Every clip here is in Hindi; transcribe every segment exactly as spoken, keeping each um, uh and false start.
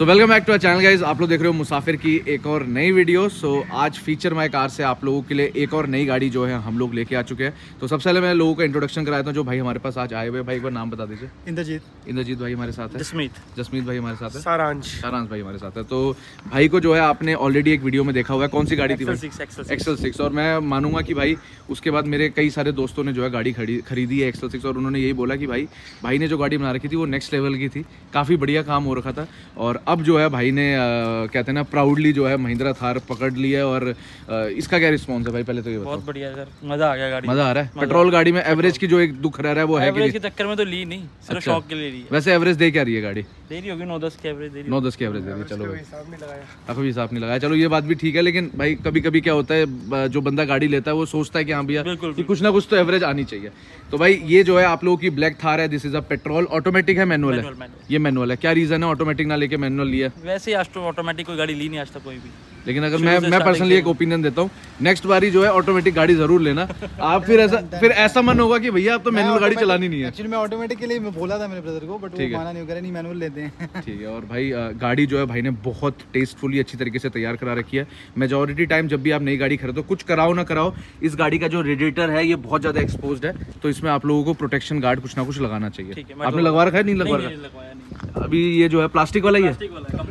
So welcome back to our channel guys. आप लोग देख रहे हो मुसाफिर की एक और नई वीडियो। सो so, आज फीचर माई कार से आप लोगों के लिए एक और नई गाड़ी जो है हम लोग लेके आ चुके हैं। तो सबसे पहले मैं लोगों का इंट्रोडक्शन कराता हूँ जो भाई हमारे पास आज आए हुए। भाई एक बार नाम बता दीजिए। इंद्रजीत इंद्रजीत भाई हमारे साथ है। जसमीत जसमीत भाई हमारे साथ है। सारांश सारांश भाई हमारे साथ है। तो भाई को जो है आपने ऑलरेडी एक वीडियो में देखा हुआ है। कौन सी गाड़ी थी? XL six. और मैं मानूंगा कि भाई उसके बाद मेरे कई सारे दोस्तों ने जो है गाड़ी खरीदी है एक्सल सिक्स, और उन्होंने यही बोला कि भाई भाई ने जो गाड़ी बना रखी थी वो नेक्स्ट लेवल की थी, काफ़ी बढ़िया काम हो रखा था। और अब जो है भाई ने आ, कहते हैं ना प्राउडली जो है महिंद्रा थार पकड़ ली है। और आ, इसका क्या रिस्पॉन्स है भाई? पहले तो ये बताओ। बहुत बढ़िया सर, मजा आ गया गाड़ी। मजा आ रहा है। पेट्रोल गाड़ी में एवरेज की जो एक दुख रह रहा है वो है एवरेज के चक्कर में तो ली नहीं, सिर्फ शौक के लिए ली है। वैसे एवरेज दे क्या रही है गाड़ी? दे रही होगी नौ दस की एवरेज दे रही है। नौ दस की एवरेज दे रही है। चलो भाई अभी हिसाब नहीं लगाया, चलो ये बात भी ठीक है। लेकिन भाई कभी कभी क्या होता है, जो बंदा गाड़ी लेता है वो सोचता है कि हाँ भैया कि कुछ ना कुछ तो एवरेज आनी चाहिए। तो भाई ये जो है आप लोगों की ब्लैक थार है, this is a petrol. Automatic है मैनुअल है? ये मैनुअल है। क्या रीजन है ऑटोमेटिक ना लेके मैनुअल लिया? वैसे आज तो ऑटोमेटिक कोई गाड़ी ली नहीं आज तक कोई भी। लेकिन अगर मैं मैं पर्सनली एक ओपिनियन देता हूँ, नेक्स्ट बारी जो है ऑटोमेटिक गाड़ी जरूर लेना। आप फिर ऐसा फिर ऐसा मन होगा कि भैया आप तो मैनुअल गाड़ी चलानी नहीं है। एक्चुअली मैं ऑटोमेटिक के लिए मैं बोला था मेरे ब्रदर को, बट वो माना नहीं, करे नहीं मैनुअल लेते हैं। ठीक है। और भाई गाड़ी जो है भाई ने बहुत टेस्टफुली अच्छी तरीके से तैयार करा रखी है। मेजॉरिटी टाइम जब भी आप नई गाड़ी खरीदो, कुछ कराओ ना कराओ, इस गाड़ी का जो रेडिएटर है ये बहुत ज्यादा एक्सपोज्ड है, तो इसमें आप लोगों को प्रोटेक्शन गार्ड कुछ ना कुछ लगाना चाहिए। आपने लगवा रखा है? नहीं लगवा रखा अभी? ये जो है प्लास्टिक वाला ही है,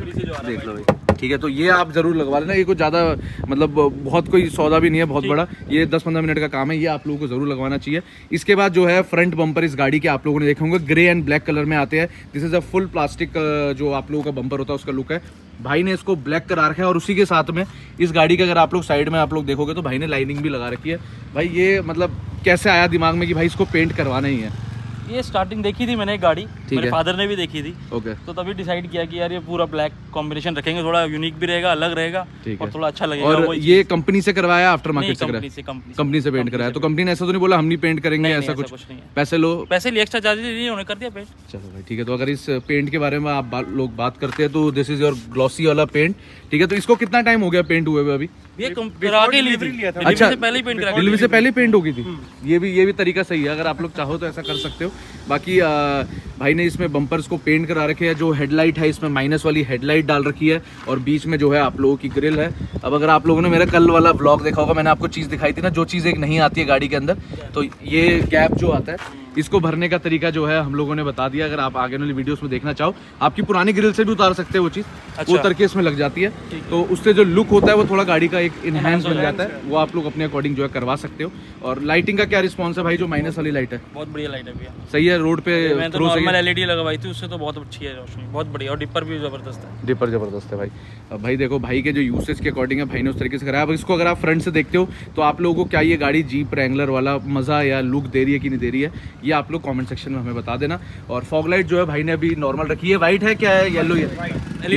देख लो भाई। ठीक है, तो ये आप जरूर लगवा लेना। ये कुछ ज़्यादा मतलब बहुत कोई सौदा भी नहीं है बहुत बड़ा, ये दस पंद्रह मिनट का काम है, ये आप लोगों को जरूर लगवाना चाहिए। इसके बाद जो है फ्रंट बम्पर इस गाड़ी के आप लोगों ने देखे होंगे ग्रे एंड ब्लैक कलर में आते हैं। This is a full plastic जो आप लोगों का बम्पर होता है उसका लुक है। भाई ने इसको ब्लैक करा रखा है और उसी के साथ में इस गाड़ी के अगर आप लोग साइड में आप लोग देखोगे तो भाई ने लाइनिंग भी लगा रखी है। भाई ये मतलब कैसे आया दिमाग में कि भाई इसको पेंट करवाना ही है? ये स्टार्टिंग देखी थी मैंने एक गाड़ी, मेरे फादर ने भी देखी थी। ओके। तो तभी डिसाइड किया कि यार ये पूरा ब्लैक कॉम्बिनेशन रखेंगे, थोड़ा यूनिक भी रहेगा, अलग रहेगा और थोड़ा अच्छा लगेगा। और ये कंपनी से करवाया आफ्टर मार्केट से? कंपनी से कंपनी से पेंट कराया। तो कंपनी ने ऐसा तो नहीं बोला हम नहीं पेंट करेंगे? ऐसा कुछ पैसे लो, पैसे लिए, एक्स्ट्रा चार्जेस लिए, उन्होंने कर दिया पेंट। चलो भाई ठीक है। तो अगर इस पेंट के बारे में आप लोग बात करते हैं तो दिस इज योर ग्लॉसी वाला पेंट। ठीक है, तो इसको कितना टाइम हो गया पेंट हुए हुए? अभी ये करा के ली थी। अच्छा, से पहले ही पेंट करा, डिलीवरी से पहले ही पेंट हो गई थी। ये भी ये भी तरीका सही है, अगर आप लोग चाहो तो ऐसा कर सकते हो। बाकी आ, भाई ने इसमें बम्पर्स को पेंट करा रखे हैं। जो हेडलाइट है इसमें माइनस वाली हेडलाइट डाल रखी है और बीच में जो है आप लोगों की ग्रिल है। अब अगर आप लोगों ने मेरा कल वाला ब्लॉग देखा होगा, मैंने आपको चीज़ दिखाई थी ना, जो चीज़ एक नहीं आती है गाड़ी के अंदर, तो ये गैप जो आता है इसको भरने का तरीका जो है हम लोगों ने बता दिया। अगर आप आगे वाली वीडियोस में देखना चाहो, आपकी पुरानी ग्रिल से भी उतार सकते हैं वो चीज़। अच्छा। वो उतर के इसमें लग जाती है, तो उससे जो लुक होता है वो थोड़ा गाड़ी का एक इनहेंस बन जाता है। वो आप लोग अपने अकॉर्डिंग जो है करवा सकते हो। और लाइटिंग का क्या रिस्पॉन्स है भाई? जो माइनस वाली लाइट है बहुत बढ़िया लाइट है भैया, सही है। रोड पे मैंने तो नॉर्मल एलईडी लगवाई थी, उससे तो बहुत अच्छी है रोशनी, बहुत बढ़िया। और डिपर भी जबरदस्त है। डिपर जबरदस्त है भाई। अब भाई देखो भाई के जो यूसेज के अकॉर्डिंग है भाई ने उस तरीके से कराया। अब इसको अगर आप फ्रंट से देखते हो तो आप लोगों को क्या ये गाड़ी जीप रैंगलर वाला मजा या लुक दे रही है कि नहीं दे रही है, ये आप लोग कमेंट सेक्शन में हमें बता देना। और फॉग लाइट जो है भाई ने अभी नॉर्मल रखी है। व्हाइट है क्या है? येलो है?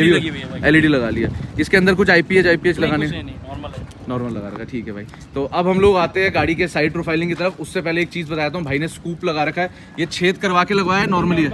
एलईडी लगा लिया। इसके अंदर कुछ आईपीएच आईपीएच लगाने? नॉर्मल लगा रखा है। ठीक है भाई। तो अब हम लोग आते हैं गाड़ी के साइड प्रोफाइलिंग की तरफ। उससे पहले एक चीज बताता हूँ, भाई ने स्कूप लगा रखा है। ये छेद करवा के लगवाया है नॉर्मली?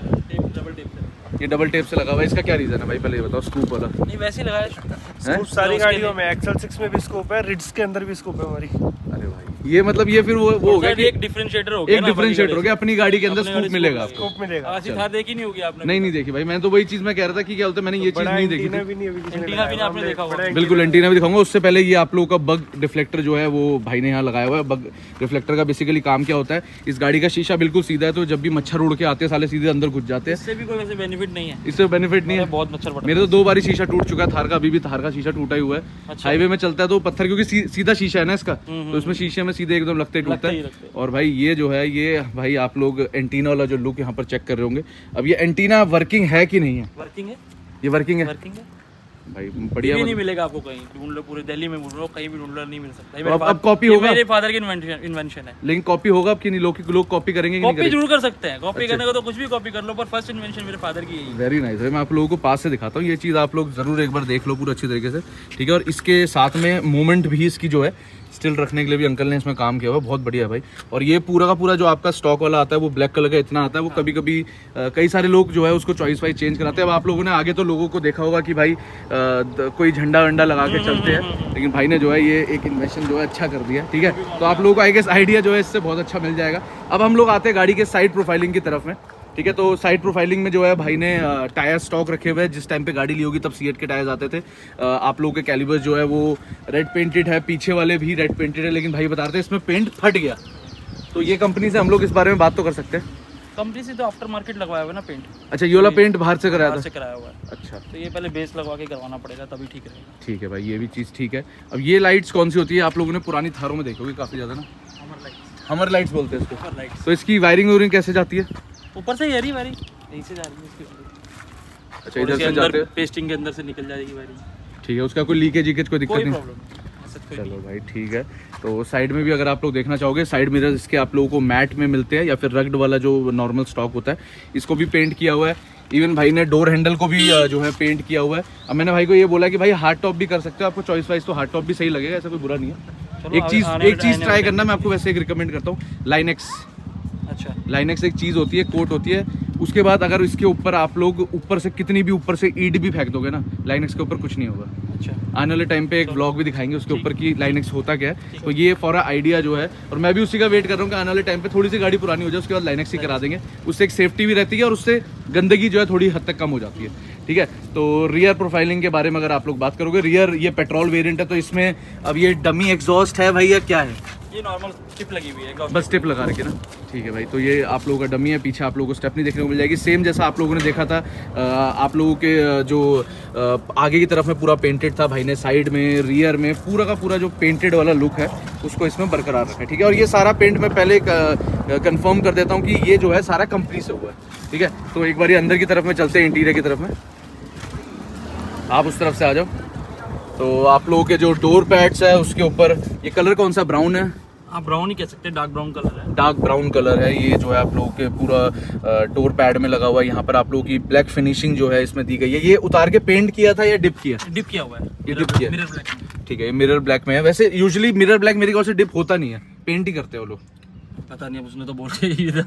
ये डबल टेप से लगा हुआ है। इसका क्या रीजन है भाई? पहले ये बताओ। स्कूप वाला नहीं वैसे लगाया स्कूप सारी गाड़ियों में, एक्सल सिक्स में भी स्कूप है, रिड्स के अंदर भी स्कूप है हमारी। अरे भाई ये मतलब ये फिर वो वो हो गया कि एक डिफरेंशिएटर हो गया, एक डिफरेंशिएटर हो गया। अपनी गाड़ी के अंदर स्कूप मिलेगा आपको। स्कूप मिलेगा। ऐसी थार देखी नहीं होगी आपने? नहीं नहीं देखी भाई। मैं तो वही चीज मैं कह रहा था कि क्या होता है, मैंने ये चीज नहीं देखी थी। एंटीना भी आपने देखा होगा? बिल्कुल एंटीना भी दिखाऊंगा। उससे पहले ये आप लोगों का बग रिफ्लेक्टर जो है वो भाई ने यहाँ लगाया हुआ है। बग रिफ्लेक्टर का बेसिकली काम क्या होता है, इस गाड़ी का शीशा बिल्कुल सीधा है, तो जब भी मच्छर उड़ के आते हैं साले सीधे अंदर घुस जाते हैं। इससे भी कोई वैसे बेनिफिट नहीं है? इससे बेनिफिट नहीं है, बहुत मच्छर पड़ता है। मेरे तो दो बारी शीशा टूट चुका है थार का, अभी भी थार का शीशा टूटा ही हुआ है। हाईवे में चलता है तो पत्थर, क्योंकि सीधा शीशा है ना इसका, तो इसमें शीशे में सीधे एकदम लगते टूटता है। और भाई ये जो है ये भाई आप लोग एंटीना वाला जो लुक यहाँ पर चेक कर रहे होंगे। अब ये एंटीना वर्किंग है कि नहीं है? वर्किंग है। ये वर्किंग है? वर्किंग है भाई बढ़िया। नहीं मिलेगा आपको कहीं, ढूंढ लो पूरे दिल्ली में, ढूंढ लो कहीं भी ढूंढ लो, नहीं मिल सकता। तो अब, अब कॉपी होगा? मेरे फादर की इन्वेंशन है। लेकिन कॉपी होगा अब कि नहीं? लोग लोग कॉपी करेंगे? कॉपी जरूर कर सकते हैं, कॉपी करने को तो कुछ भी कॉपी कर लो, पर फर्स्ट इन्वेंशन मेरे फादर की है। Very nice. मैं आप लोगों को पास से दिखाता हूँ, ये चीज़ आप लोग जरूर एक बार देख लो पूरा अच्छी तरीके से। ठीक है। और इसके साथ में मूवमेंट भी इसकी जो है स्टिल रखने के लिए भी अंकल ने इसमें काम किया हुआ, बहुत बढ़िया है भाई। और ये पूरा का पूरा जो आपका स्टॉक वाला आता है वो ब्लैक कलर का इतना आता है। वो कभी कभी कई सारे लोग जो है उसको चॉइस वाइज चेंज कराते हैं। अब आप लोगों ने आगे तो लोगों को देखा होगा कि भाई आ, कोई झंडा वंडा लगा के चलते हैं, लेकिन भाई ने जो है ये एक इन्वेंशन जो है अच्छा कर दिया। ठीक है। तो आप लोगों को आई गेस आइडिया जो है इससे बहुत अच्छा मिल जाएगा। अब हम लोग आते हैं गाड़ी के साइड प्रोफाइलिंग की तरफ में। ठीक है। तो साइड प्रोफाइलिंग में जो है भाई ने टायर स्टॉक रखे हुए हैं, जिस टाइम पे गाड़ी ली होगी तब सीएट के टायर्स आते थे। आप लोगों के कैलिबर्स जो है वो रेड पेंटेड है, पीछे वाले भी रेड पेंटेड है, लेकिन भाई बता रहे थे इसमें पेंट फट गया। तो ये कंपनी से हम लोग इस बारे में बात तो कर सकते हैं। कंपनी से तो आफ्टर मार्केट लगवाया हुआ है ना पेंट। अच्छा, ये वाला पेंट बाहर से कराया था? से कराया हुआ है। अच्छा, तो ये पहले बेस लगवा के करवाना पड़ेगा तभी ठीक रहेगा। ठीक है भाई, ये भी चीज़ ठीक है। अब ये लाइट्स कौन सी होती है? आप लोगों ने पुरानी थारों में देखी होगी काफ़ी ज़्यादा ना, हमर लाइट्स। हमर लाइट्स बोलते हैं इसको। हमर लाइट्स। तो इसकी वायरिंग वायरिंग कैसे जाती है? ऊपर से यही वायरिंग यहीं से जा रही है इसकी वायरिंग। अच्छा, इधर से जाते हैं, पेस्टिंग के अंदर से निकल जाएगी वायरिंग। ठीक है, उसका कोई लीकेज वीकेज कोई दिक्कत कोई नहीं? प्रॉब्लम नहीं। चलो भाई ठीक है। तो साइड में भी अगर आप लोग देखना चाहोगे, साइड मिरर इसके आप लोगों को मैट में मिलते हैं या फिर रग्ड वाला जो नॉर्मल स्टॉक होता है, इसको भी पेंट किया हुआ है। इवन भाई ने डोर हैंडल को भी जो है पेंट किया हुआ है। अब मैंने भाई को ये बोला कि भाई हार्ड टॉप भी कर सकते हो, आपको चॉइस वाइज तो हार्ड टॉप भी सही लगेगा, ऐसा कोई बुरा नहीं है। एक चीज़ एक चीज़ ट्राई करना, मैं आपको वैसे एक रिकमेंड करता हूँ, लाइनेक्स। अच्छा, लाइनेक्स एक चीज़ होती है, कोट होती है, उसके बाद अगर इसके ऊपर आप लोग ऊपर से कितनी भी ऊपर से ईड भी फेंक दोगे ना, लाइनेक्स के ऊपर कुछ नहीं होगा। अच्छा, आने वाले टाइम पे एक व्लॉग भी दिखाएंगे उसके ऊपर की लाइनेक्स होता क्या है। तो ये फॉर आइडिया जो है, और मैं भी उसी का वेट कर रहा हूँ कि आने वाले टाइम पे थोड़ी सी गाड़ी पुरानी हो जाए, उसके बाद लाइनेक्स ही करा देंगे। उससे एक सेफ्टी भी रहती है और उससे गंदगी जो है थोड़ी हद तक कम हो जाती है। ठीक है, तो रियर प्रोफाइलिंग के बारे में अगर आप लोग बात करोगे, रियर ये पेट्रोल वेरिएंट है, तो इसमें अब ये डमी एग्जॉस्ट है भाई या क्या है? ये नॉर्मल टिप लगी हुई है, बस टिप लगा रखी ना। ठीक है भाई, तो ये आप लोगों का डमी है, पीछे आप लोगों को स्टेपनी देखने को मिल जाएगी, सेम जैसा आप लोगों ने देखा था। आप लोगों के जो आगे की तरफ में पूरा पेंटेड था, भाई ने साइड में रियर में पूरा का पूरा जो पेंटेड वाला लुक है उसको इसमें बरकरार रखा है। ठीक है, और ये सारा पेंट मैं पहले कंफर्म कर देता हूँ कि ये जो है सारा कंपनी से हुआ है। ठीक है, तो एक बार अंदर की तरफ में चलते हैं, इंटीरियर की तरफ में। आप उस तरफ से आ जाओ। तो आप लोगों के जो डोर पैड्स है उसके ऊपर ये कलर कौन सा, ब्राउन है? आप ब्राउन ही कह सकते हैं, डार्क ब्राउन कलर है। डार्क ब्राउन कलर है ये जो है आप लोगों के पूरा डोर पैड में लगा हुआ है। यहाँ पर आप लोगों की ब्लैक फिनिशिंग जो है इसमें दी गई है। ये उतार के पेंट किया था या डिप किया? डिप किया हुआ है। ये डिप किया, मिरर ब्लैक। ठीक है, ये मिरर ब्लैक में है। वैसे यूजुअली मिरर ब्लैक मेरे ख्याल से डिप होता नहीं है, पेंट ही करते हैं वो लोग। पता नहीं, उसने तो बोल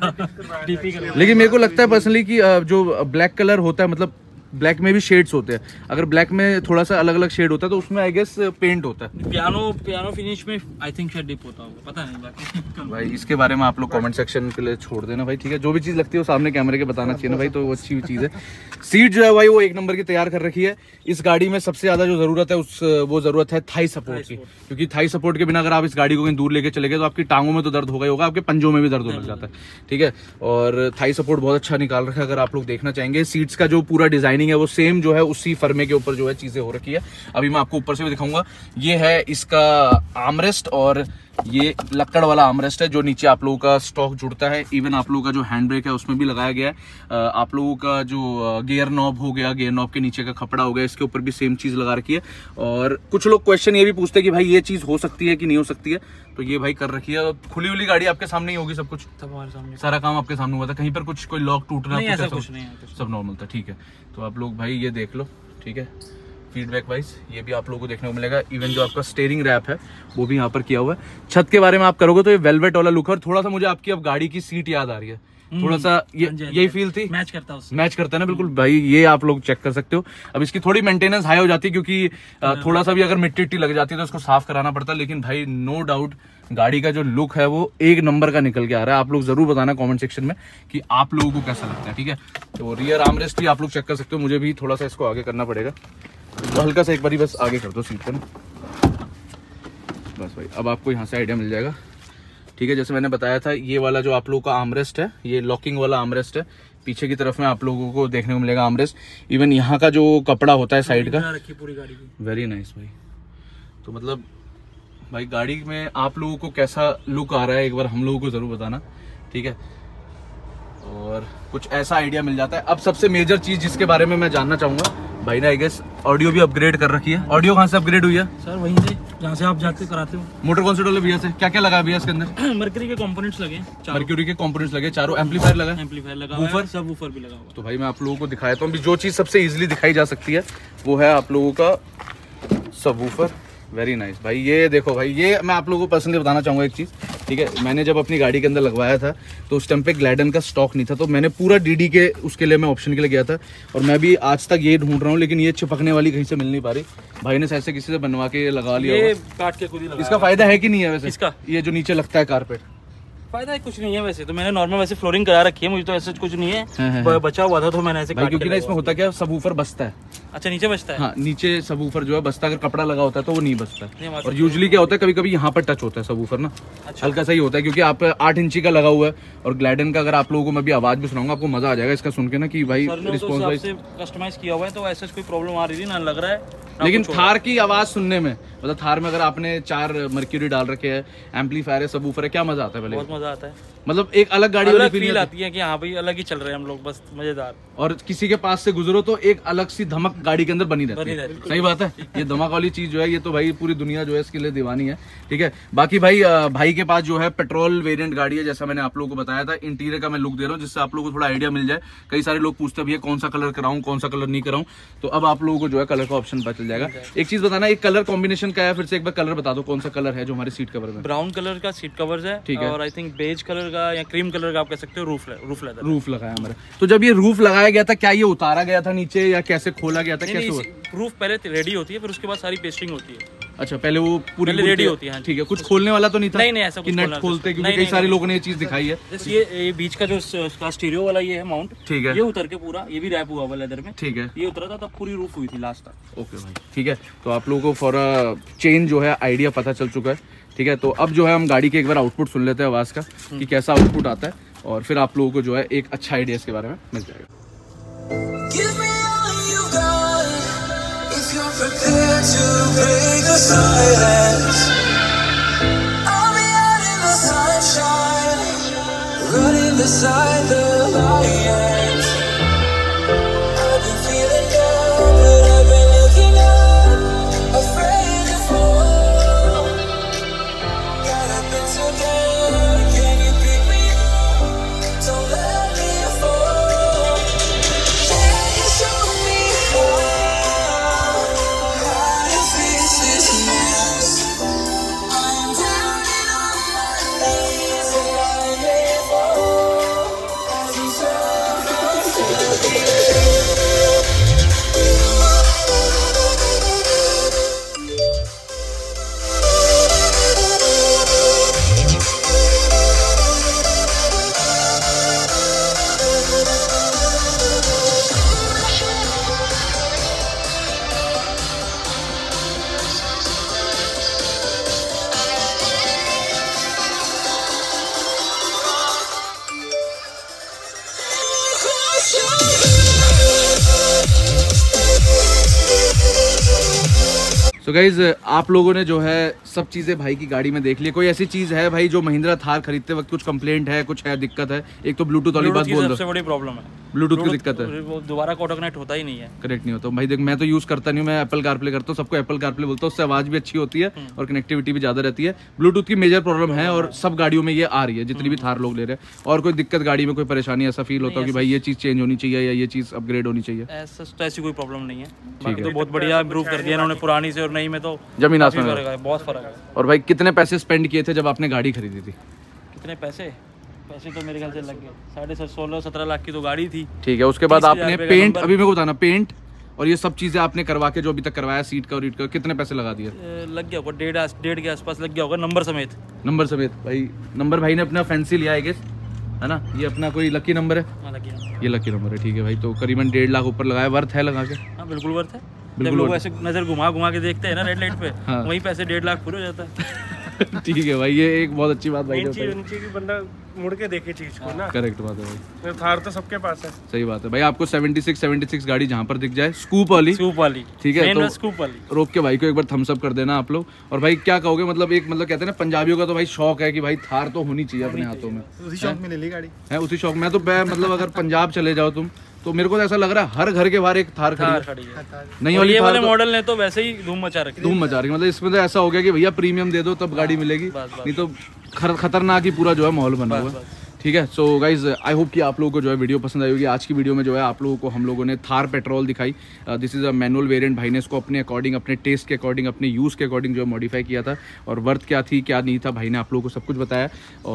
के डिप ही कर। लेकिन मेरे को लगता है पर्सनली कि जो ब्लैक कलर होता है, मतलब ब्लैक में भी शेड्स होते हैं, अगर ब्लैक में थोड़ा सा अलग अलग शेड होता है तो उसमें आई गेस पेंट होता है। पियानो पियानो फिनिश में आई थिंक शायद डिप होता होगा, पता नहीं बाकी। भाई इसके बारे में आप लोग कमेंट सेक्शन के लिए छोड़ देना भाई, ठीक है। जो भी चीज़ लगती है वो सामने कैमरे के बताना चाहिए ना भाई, तो वो अच्छी चीज़ है। सीट जो है भाई वो एक नंबर की तैयार कर रखी है। इस गाड़ी में सबसे ज़्यादा जो ज़रूरत है उस वो ज़रूरत है थाई सपोर्ट की, क्योंकि थाई सपोर्ट के बिना अगर आप इस गाड़ी को कहीं दूर लेके चले गए तो आपकी टांगों में तो दर्द होगा ही होगा, आपके पंजों में भी दर्द होने जाता है। ठीक है, और थाई सपोर्ट बहुत अच्छा निकाल रखा है। अगर आप लोग देखना चाहेंगे, सीट्स का जो पूरा डिजाइनिंग है वो सेम जो है उसी फर्मे के ऊपर जो है चीजें हो रखी है। अभी मैं आपको ऊपर से भी दिखाऊंगा। ये है इसका आर्मरेस्ट और ये लक्कड़ वाला आर्मरेस्ट है जो नीचे आप लोगों का स्टॉक जुड़ता है। इवन आप लोगों का जो हैंड ब्रेक है उसमें भी लगाया गया है। आप लोगों का जो गियर नॉब हो गया, गियर नॉब के नीचे का खपड़ा हो गया, इसके ऊपर भी सेम चीज लगा रखी है। और कुछ लोग क्वेश्चन ये भी पूछते हैं कि भाई ये चीज हो सकती है कि नहीं हो सकती है, तो ये भाई कर रखी है। खुली हुई गाड़ी आपके सामने ही होगी, सब कुछ सब हमारे सामने, सारा काम आपके सामने हुआ था। कहीं पर कुछ कोई लॉक टूटना नहीं, ऐसा कुछ नहीं है, सब नॉर्मल था। ठीक है, तो आप लोग भाई ये देख लो। ठीक है, फीडबैक वाइज ये भी आप लोगों को देखने को मिलेगा। इवन जो आपका स्टीयरिंग रैप है वो भी यहाँ पर किया हुआ है। छत के बारे में आप करोगे तो ये वेलवेट वाला लुक है। और थोड़ा सा मुझे आपकी अब गाड़ी की सीट याद आ रही है, थोड़ा सा ये यही फील थी, मैच करता है मैच करता है ना, बिल्कुल भाई। ये आप लोग चेक कर सकते हो। अब इसकी थोड़ी मेंटेनेंस हाई हो जाती है क्योंकि थोड़ा सा भी अगर मिट्टी इट्टी लग जाती है तो उसको साफ कराना पड़ता है। लेकिन भाई नो डाउट गाड़ी का जो लुक है वो एक नंबर का निकल के आ रहा है। आप लोग जरूर बताना कमेंट सेक्शन में कि आप लोगों को कैसा लगता है। ठीक है, तो रियर आर्मरेस्ट भी आप लोग चेक कर सकते हो। मुझे भी थोड़ा सा इसको आगे करना पड़ेगा, तो हल्का सा एक बार बस आगे कर दो सीट पर ना, बस भाई। अब आपको यहाँ से आइडिया मिल जाएगा। ठीक है, जैसे मैंने बताया था ये वाला जो आप लोगों का आर्मरेस्ट है, ये लॉकिंग वाला आर्मरेस्ट है। पीछे की तरफ में आप लोगों को देखने को मिलेगा आर्मरेस्ट। इवन यहाँ का जो कपड़ा होता है साइड का, पूरी गाड़ी की वेरी नाइस भाई। तो मतलब भाई गाड़ी में आप लोगों को कैसा लुक आ रहा है एक बार हम लोगों को जरूर बताना। ठीक है, और कुछ ऐसा आइडिया मिल जाता है। अब सबसे मेजर चीज जिसके बारे में मैं जानना चाहूंगा, भाई ने आई गेस ऑडियो भी अपग्रेड कर रखी है। ऑडियो कहाँ से अपग्रेड हुई है सर? वहीं से जहाँ से आप जाते कराते हो। मोटर कौन से डोले भैया से? क्या क्या लगा भैया इसके अंदर? मर्क्यूरी के कंपोनेंट्स लगे, मर्क्यूरी के कंपोनेंट्स लगे, चारों एम्पलीफायर लगा, एम्पलीफायर लगा, वूफर, सब वूफर भी लगा हुआ। तो भाई मैं आप लोगों को दिखाता हूँ। जो चीज सबसे इजीली दिखाई जा सकती है वो है आप लोगों का सब वूफर। वेरी नाइस भाई। ये देखो भाई, ये मैं आप लोगों को पर्सनली बताना चाहूँगा एक चीज़। ठीक है, मैंने जब अपनी गाड़ी के अंदर लगवाया था तो उस टाइम पे ग्लैडन का स्टॉक नहीं था, तो मैंने पूरा डीडी के उसके लिए मैं ऑप्शन के लिए गया था। और मैं भी आज तक ये ढूंढ रहा हूँ, लेकिन ये चिपकने वाली कहीं से मिल नहीं पा रही। भाई ने शायद से किसी से बनवा के लगा लिया, ये काट के खुद ही लगा। इसका फायदा है कि नहीं है वैसे? इसका ये जो नीचे लगता है कारपेट, फायदा कुछ नहीं है वैसे तो, मैंने नॉर्मल वैसे फ्लोरिंग करा रखी है, मुझे तो ऐसा कुछ नहीं है, है, है। बचा हुआ था तो मैंने ऐसे, क्योंकि ना इसमें होता क्या, सबवूफर बसता है। अच्छा नीचे बसता है? हाँ नीचे सबवूफर जो है बसता है, अगर कपड़ा लगा होता है तो वो नहीं बसता है। और यूजुअली क्या होता है, कभी कभी यहाँ पर टच होता है सबवूफर ना, हल्का सा ही होता है, क्योंकि आप आठ इंची का लगा हुआ है। और ग्लैडन का अगर आप लोगों को मैं भी आवाज भी सुनाऊंगा, आपको मजा आ जाएगा इसका सुन के ना, कि भाई रिस्पॉन्स वाइज कस्टमाइज किया हुआ है, तो ऐसा कोई प्रॉब्लम आ रही थी ना, लग रहा है। लेकिन थार की आवाज सुनने में, मतलब थार में अगर आपने चार मर्क्यूरी डाल रखे हैं, एम्पलीफायर है, सबवूफर है, क्या मजा आता है? पहले बहुत मजा आता है, मतलब एक अलग गाड़ी वाली फील आती है कि हाँ भाई अलग ही चल रहे हैं हम लोग, बस मजेदार। और किसी के पास से गुजरो तो एक अलग सी धमक गाड़ी के अंदर बनी रहती है। सही बात है, ये धमक वाली चीज जो है, ये तो भाई पूरी दुनिया जो है इसके लिए दीवानी है। ठीक है, बाकी भाई भाई के पास जो है पेट्रोल वेरिएंट गाड़ी है, जैसा मैंने आप लोगों को बताया था। इंटीरियर का मैं लुक दे रहा हूँ जिससे आप लोगों को थोड़ा आइडिया मिल जाए। कई सारे लोग पूछते भी है कौन सा कलर कराऊं, कौन सा कलर नहीं कराऊं, तो अब आप लोगों को जो है कलर का ऑप्शन पता चल जाएगा। एक चीज बताना, एक कलर कॉम्बिनेशन का है, फिर से एक बार कलर बता दो, कौन सा कलर है जो हमारे सीट कवर में? ब्राउन कलर का सीट कवर्स है, ठीक है, और आई थिंक बेज कलर का या क्रीम कलर का आप कह सकते हो रूफ रूफ लेदर रूफ लगाया हमारे। तो जब ये रूफ लगाया गया था, क्या ये उतारा गया था नीचे या कैसे खोला गया था, कैसे हुआ? रूफ पहले रेडी होती है, फिर उसके बाद सारी पेस्टिंग होती है। अच्छा, पहले वो पूरी रेडी होती है। ठीक है, कुछ खोलने वाला तो नहीं था? नहीं नहीं, ऐसा कुछ नट खोलते, क्योंकि कई सारे लोगों ने ये चीज दिखाई है। ये बीच का जो स्टीरियो वाला ये है माउंट, ठीक है, ये उतर के पूरा, ये भी रैप हुआ हुआ लेदर में, ठीक है, ये उतरा था तब पूरी रूफ हुई थी लास्ट तक। ओके भाई, ठीक है, तो आप लोगों को फॉर अ चेंज जो है आइडिया पता चल चुका है। ठीक है, तो अब जो है हम गाड़ी के एक बार आउटपुट सुन लेते हैं आवाज का, कि कैसा आउटपुट आता है, और फिर आप लोगों को जो है एक अच्छा आइडिया इसके बारे में मिल जाएगा। सो so गाइज, आप लोगों ने जो है सब चीज़ें भाई की गाड़ी में देख ली। कोई ऐसी चीज़ है भाई जो महिंद्रा थार खरीदते वक्त कुछ कंप्लेंट है, कुछ है, दिक्कत है? एक तो ब्लूटूथ वाली बात बोल दो, सबसे बड़ी प्रॉब्लम है ब्लूटूथ की दिक्कत है, दोबारा ऑटो कनेक्ट होता ही नहीं है, कनेक्ट नहीं होता। भाई देख, मैं तो यूज़ करता नहीं हूँ, मैं एप्पल कारप्ले करता हूँ, सबको एप्पल कारप्ले बोलता हूँ, उससे आवाज़ भी अच्छी होती है और कनेक्टिविटी भी ज़्यादा रहती है। ब्लूटूथ की मेजर प्रॉब्लम है और सब गाड़ियों में ये आ रही है, जितनी भी थार लोग ले रहे हैं। और कोई दिक्कत गाड़ी में, कोई परेशानी, ऐसा फील होता है कि भाई ये चीज़ चेंज होनी चाहिए या ये चीज़ अपग्रेड होनी चाहिए? ऐसी कोई प्रॉब्लम नहीं है, बाकी तो बहुत बढ़िया इम्प्रूव कर दिया इन्होंने पुरानी से और नई में, तो जमीन आसमान है, बहुत फर्क है। और भाई कितने पैसे स्पेंड किए थे जब आपने गाड़ी खरीदी थी? कितने पैसे? पैसे तो मेरे ख्याल से लग गए साढ़े सोलह सत्रह लाख की तो गाड़ी थी। ठीक है, उसके बाद आपने पेंट, अभी मेरे को बताना, पेंट और ये सब चीजें आपने करवा के जो अभी तक करवाया, सीट का और रीट का, कितने पैसे लगा दिए? लग गया होगा डेढ़ डेढ़ के आसपास लग गया होगा, नंबर समेत। नंबर समेत भाई, नंबर भाई ने अपना फैंसी लिया है, है ना? ये अपना कोई लकी नंबर है? हाँ, लकी नंबर। ये लकी नंबर है, ठीक है भाई। तो करीबन डेढ़ लाख ऊपर लगाया, वर्थ है लगा के? हाँ बिल्कुल वर्थ है, जब लोग ऐसे नजर घुमा घुमा के देखते हैं ना रेड लाइट पे, हाँ। वहीं पैसे डेढ़ लाख पूरे हो जाता है। ठीक है भाई, ये एक बहुत अच्छी बात भाई नीचे नीचे की बंदा मुड़ के देखे चीज को ना। करेक्ट बात है भाई, थार तो सबके पास है। सही बात है भाई। आपको छिहत्तर छिहत्तर गाड़ी जहाँ पर दिख जाए, स्कूप वाली, स्कूप वाली, ठीक है, तो स्कूप वाली रोक के भाई को एक बार थम्स अप कर देना आप लोग। और भाई क्या कहोगे, मतलब एक मतलब कहते हैं ना पंजाबियों का तो भाई शौक है कि भाई थार तो होनी चाहिए अपने हाथों में। उसी शौक में ले ली गाड़ी है, उसी शौक में। तो मतलब अगर पंजाब चले जाओ तुम, तो मेरे को तो ऐसा लग रहा है हर घर के बाहर एक थार खड़ी है। नहीं वाली वाले मॉडल ने तो वैसे ही धूम मचा रखी, धूम मचा रही। मतलब इसमें तो ऐसा हो गया कि भैया प्रीमियम दे दो तब गाड़ी मिलेगी, नहीं तो खतरनाक ही पूरा जो है माहौल बना हुआ है। ठीक है, सो गाइज आई होप कि आप लोगों को जो है वीडियो पसंद आई होगी। आज की वीडियो में जो है आप लोगों को हम लोगों ने थार पेट्रोल दिखाई। This is a manual variant. भाई ने इसको अपने अकॉर्डिंग, अपने टेस्ट के अकॉर्डिंग, अपने यूज़ के अकॉर्डिंग जो है मॉडिफाई किया था। और वर्थ क्या थी क्या नहीं था, भाई ने आप लोगों को सब कुछ बताया।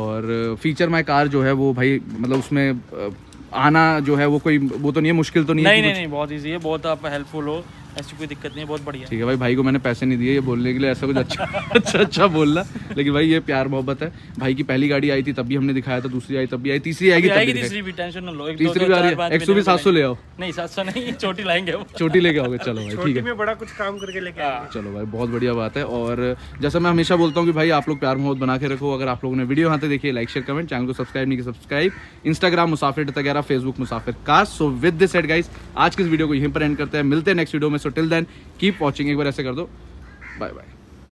और फीचर माई कार जो है वो भाई मतलब उसमें uh, आना जो है वो कोई वो तो नहीं है, मुश्किल तो नहीं है? नहीं नहीं नहीं, बहुत ईजी है, बहुत आप हेल्पफुल हो। ऐसी कोई दिक्कत नहीं है, बहुत बढ़िया। ठीक है भाई, भाई को मैंने पैसे नहीं दिए ये बोलने के लिए ऐसा कुछ अच्छा अच्छा अच्छा बोलना, लेकिन भाई ये प्यार मोहब्बत है। भाई की पहली गाड़ी आई थी तब भी हमने दिखाया था, दूसरी आई तब भी आई, तीसरी आएगी तब भी, तीसरी भी टेंशन न लो, तीसरी भी आ रही है। एक सौ भी सात सौ ले आओ। नहीं सात सौ नहीं, छोटी लाएंगे, छोटी लेके आओगे, चलो भाई ठीक है, में बड़ा कुछ काम करके लेके आएंगे। चलो भाई बहुत बढ़िया बात है। और जैसा मैं हमेशा बोलता हूँ कि भाई आप लोग प्यार मोहब्बत बना के रखो। अगर आप लोगों ने वीडियो यहाँ तक देखिए, लाइक शेयर कमेंट, चैनल को सब्सक्राइब नहीं किया सब्सक्राइब, इंस्टाग्राम मुसाफिर तगेरा, फेसबुक मुसाफिर कास्ट। So with this said guys, आज की इस वीडियो को यहीं पर एंड करते हैं, मिलते हैं नेक्स्ट वीडियो में। So till then keep watching, एक बार ऐसे कर दो, बाय बाय।